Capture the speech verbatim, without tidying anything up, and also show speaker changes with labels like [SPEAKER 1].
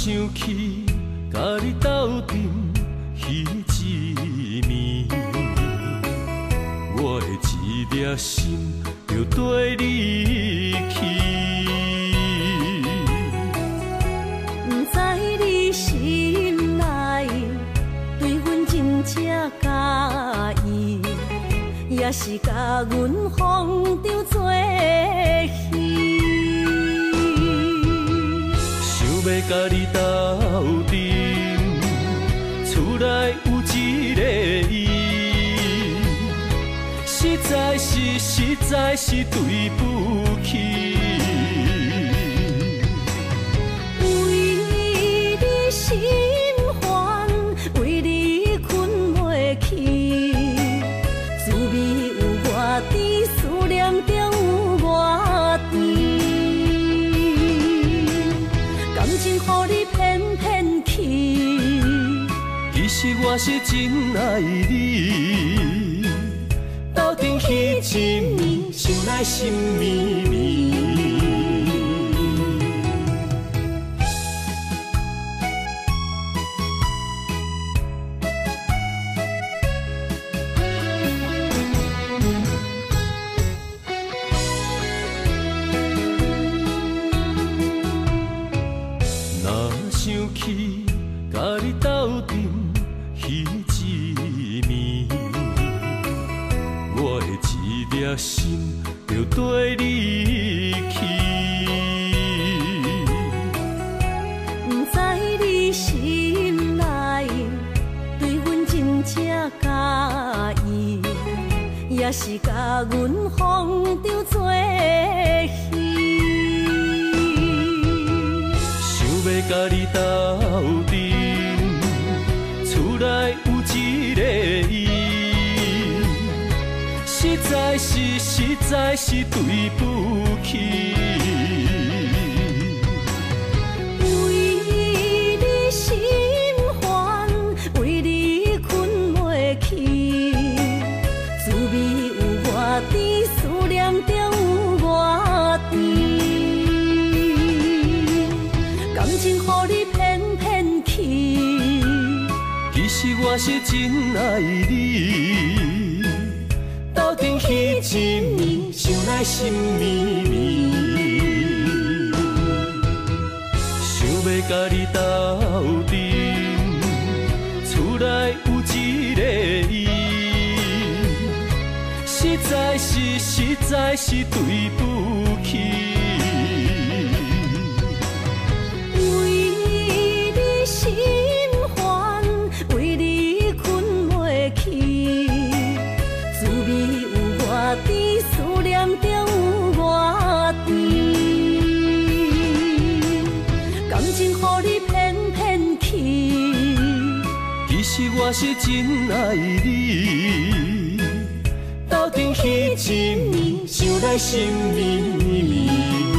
[SPEAKER 1] 想起甲你斗阵彼一暝，我的一粒心就跟你去。
[SPEAKER 2] 不知你心内对阮真正介意，也是甲阮放着做戏。
[SPEAKER 1] 想要甲你斗阵，厝内有一个伊，实在是实在是对不起。
[SPEAKER 2] 为你心烦，为你困袂去，滋味有外甜，思念就有外甜。感情予你骗骗去，
[SPEAKER 1] 其实我是真爱你，斗阵彼一暝，想来心绵绵。若想起甲你斗阵彼一暝，我的一粒心就跟你去。
[SPEAKER 2] 不知你心内对阮真正介意，也是甲阮放着做戏。
[SPEAKER 1] 想要甲你斗阵，厝内有一个伊，实在是实在是对不起。
[SPEAKER 2] 为你心烦，为你困袂去，滋味有外甜，思念就有外甜。感情予你骗骗去，
[SPEAKER 1] 其实我是真爱你，斗阵彼一暝，想来心绵绵。想要甲你斗阵，厝内有一个伊，实在是实在是对不起。
[SPEAKER 2] 为你心烦，为你困袂去，滋味有外甜，思念就有外甜。感情予你骗骗去，
[SPEAKER 1] 其实我是真爱你，斗阵彼一暝，想来心绵绵。